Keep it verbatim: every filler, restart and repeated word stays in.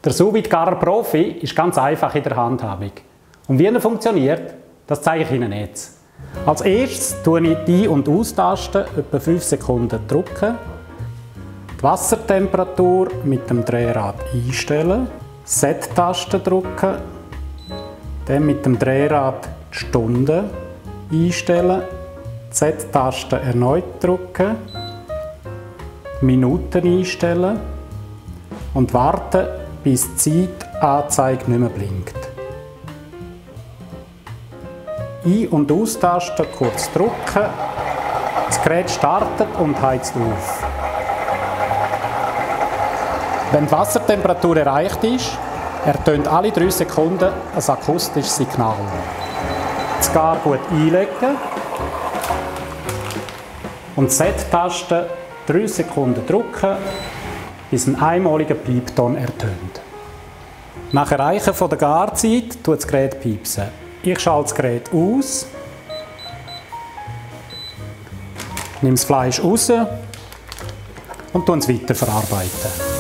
Der Sous-Vide-Garer Profi ist ganz einfach in der Handhabung. Und wie er funktioniert, das zeige ich Ihnen jetzt. Als erstes drücke ich die Ein- und Austaste etwa fünf Sekunden drücken. Die Wassertemperatur mit dem Drehrad einstellen. Set-Taste drücken. Dann mit dem Drehrad die Stunde einstellen. Die Z-Taste erneut drücken. Minuten einstellen. Und warten, bis die Zeitanzeige nicht mehr blinkt. Ein- und Austasten kurz drücken. Das Gerät startet und heizt auf. Wenn die Wassertemperatur erreicht ist, ertönt alle drei Sekunden ein akustisches Signal. Das Gar gut einlegen und die Z-Taste drei Sekunden drücken, bis ein einmaliger Piepton ertönt. Nach Erreichen von der Garzeit tut das Gerät piepsen. Ich schalte das Gerät aus, nehme das Fleisch raus und weiterverarbeiten.